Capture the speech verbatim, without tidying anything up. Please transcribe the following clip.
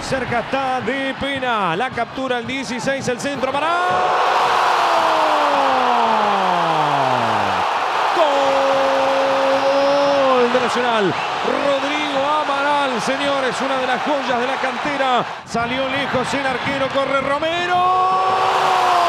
cerca está de Pena. La captura el dieciséis, el centro para... ¡Gol de Nacional! Rodrigo Amaral, señores, una de las joyas de la cantera. Salió lejos el arquero, corre Romero.